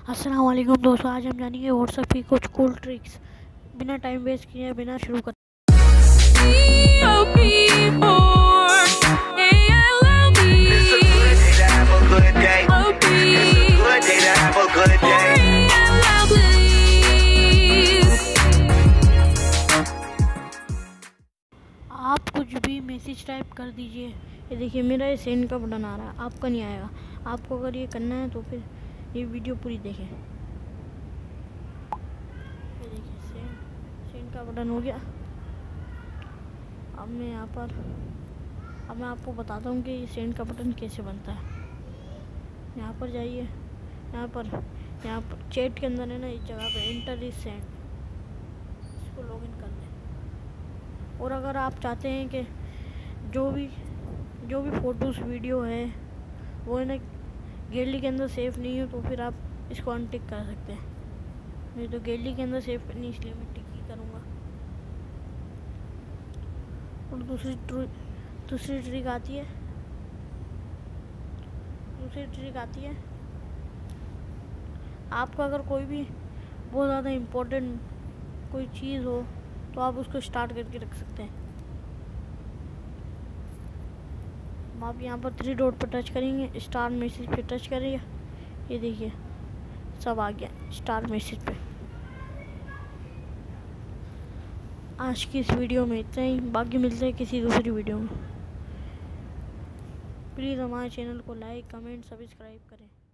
अस्सलाम वालेकुम दोस्तों, आज हम जानेंगे व्हाट्सएप की कुछ कूल ट्रिक्स। बिना टाइम वेस्ट किए बिना शुरू कर आप कुछ भी मैसेज टाइप कर दीजिए। ये देखिए मेरा ये सेंड का बटन आ रहा है, आपका नहीं आएगा। आपको अगर ये करना है तो फिर ये वीडियो पूरी देखें। ये देखिए सेंड का बटन हो गया। अब मैं आपको बताता हूँ कि ये सेंड का बटन कैसे बनता है। यहाँ पर जाइए, यहाँ पर चैट के अंदर है ना, इस जगह पे एंटर इज सेंड, इसको लॉगिन कर लें। और अगर आप चाहते हैं कि जो भी फ़ोटोज़ वीडियो है वो है ना गैलरी के अंदर सेव नहीं हो, तो फिर आप इसको अनटिक कर सकते हैं। नहीं तो गैलरी के अंदर सेव करनी, इसलिए मैं टिक ही करूँगा। और दूसरी ट्रिक आती है आपका अगर कोई भी बहुत ज़्यादा इम्पोर्टेंट कोई चीज़ हो तो आप उसको स्टार्ट करके रख सकते हैं। आप यहाँ पर 3 डॉट पर टच करेंगे, स्टार मैसेज पे टच करेंगे, ये देखिए सब आ गया स्टार मैसेज पे। आज की इस वीडियो में इतना ही, बाकी मिलते हैं किसी दूसरी वीडियो में। प्लीज़ हमारे चैनल को लाइक, कमेंट, सब्सक्राइब करें।